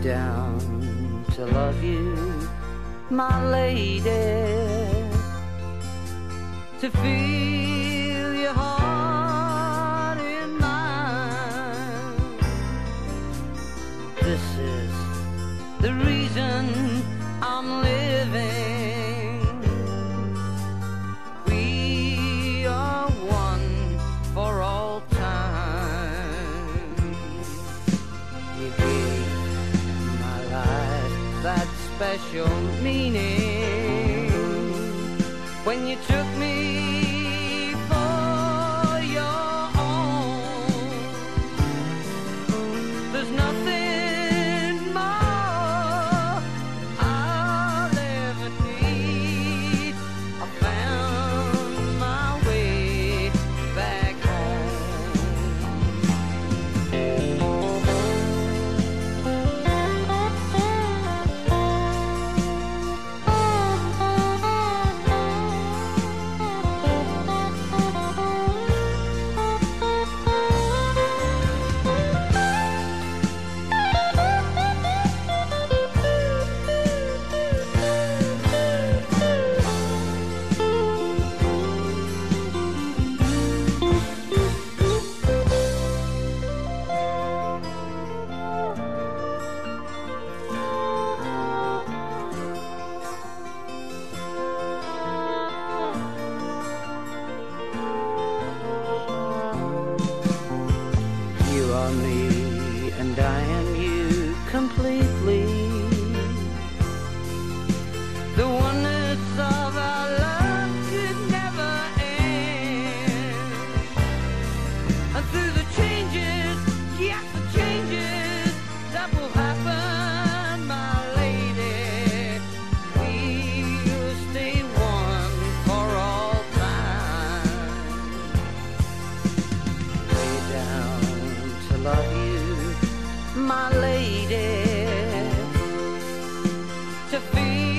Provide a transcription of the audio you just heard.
down to love you, my lady, to feel your heart in mine. This is the reason I'm living. We are one for all time. You gave my life that special meaning when you took me for your own. There's nothing more I'll ever need. I found my way back me, and I am you completely. The oneness of our love could never end. And through the changes, yes, the changes that will happen, my lady, we'll stay one for all time. Lay down to love you, my lady, to feel